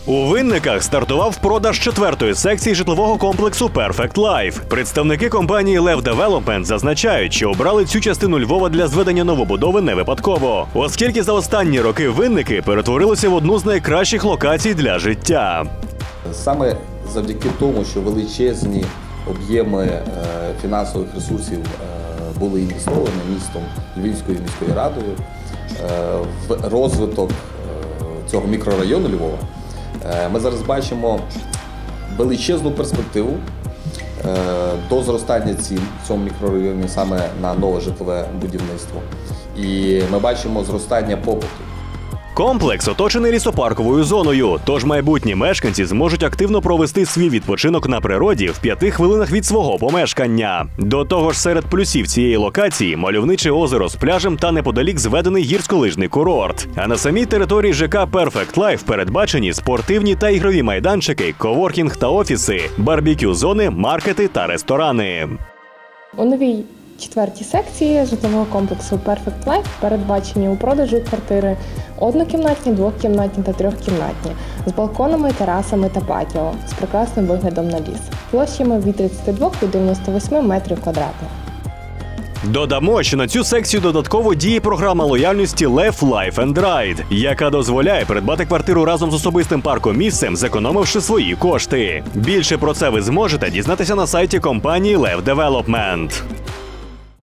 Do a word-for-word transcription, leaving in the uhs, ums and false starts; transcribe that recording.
У Винниках стартував продаж четвертої секції житлового комплексу Perfect Life. Представники компанії Lev Development зазначають, що обрали цю частину Львова для зведення новобудови не випадково, оскільки за останні роки Винники перетворилися в одну з найкращих локацій для життя. Саме завдяки тому, що величезні об'єми фінансових ресурсів були інвестовані містом, Львівською міською радою в розвиток цього мікрорайону Львова, ми зараз бачимо величезну перспективу до зростання цін в цьому мікрорайоні саме на нове житлове будівництво. І ми бачимо зростання попиту. Комплекс оточений лісопарковою зоною, тож майбутні мешканці зможуть активно провести свій відпочинок на природі в п'яти хвилинах від свого помешкання. До того ж, серед плюсів цієї локації – мальовниче озеро з пляжем та неподалік зведений гірськолижний курорт. А на самій території ЖК Perfect Life передбачені спортивні та ігрові майданчики, коворкінг та офіси, барбекю-зони, маркети та ресторани. У новій четвертій секції житлового комплексу Perfect Life передбачені у продажу квартири однокімнатні, двокімнатні та трьохкімнатні з балконами, терасами та патіо з прекрасним виглядом на ліс, площами від тридцяти двох до дев'яноста восьми метрів квадратних. Додамо, що на цю секцію додатково діє програма лояльності Lev Life and Ride, яка дозволяє придбати квартиру разом з особистим паркомісцем, зекономивши свої кошти. Більше про це ви зможете дізнатися на сайті компанії Lev Development.